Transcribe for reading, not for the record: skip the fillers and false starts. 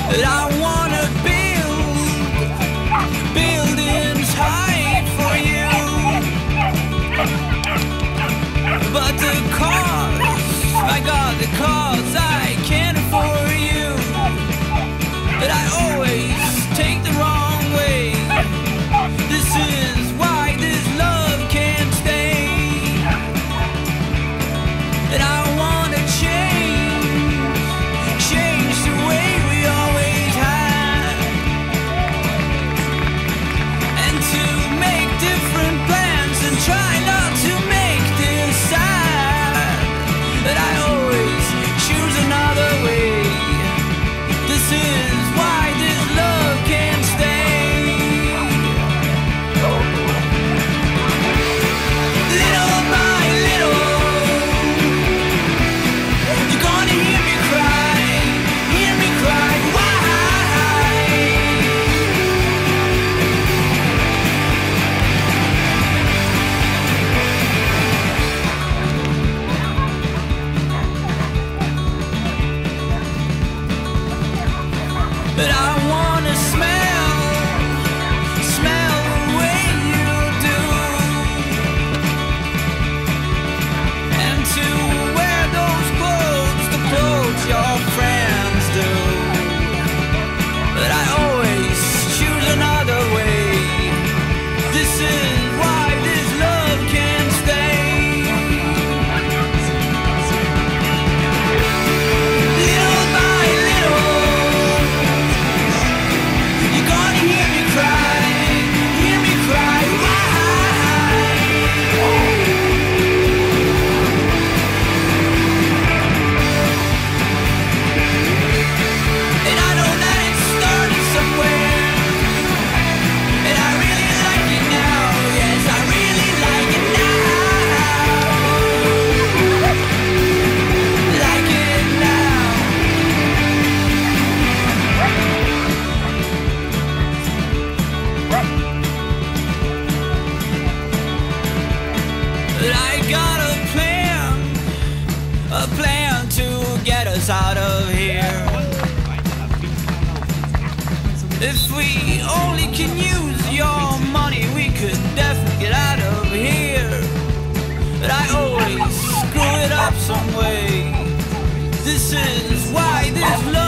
that I wanna build buildings high for you, but the cause, my God, the cause I can't afford you, that I always take the wrong way. This is why this love can't stay, that I wanna change the way we always have, and to make different plans and try not to make this sad, that I always choose another way. This is why this love can't stay. Little by little, you're gonna hear me cry, why? But I wanna smell the way you do, and to wear those clothes, the clothes your friends do, but I always choose another way. This is why this love can't stay. Little by little, you're gonna hear me cry, why? And I know that it started somewhere, and I really like it now. Yes, I really like it now. Like it now. But I got a plan to get us out of here. If we only can use your money, we could definitely get out of here. But I always screw it up some way. This is why this love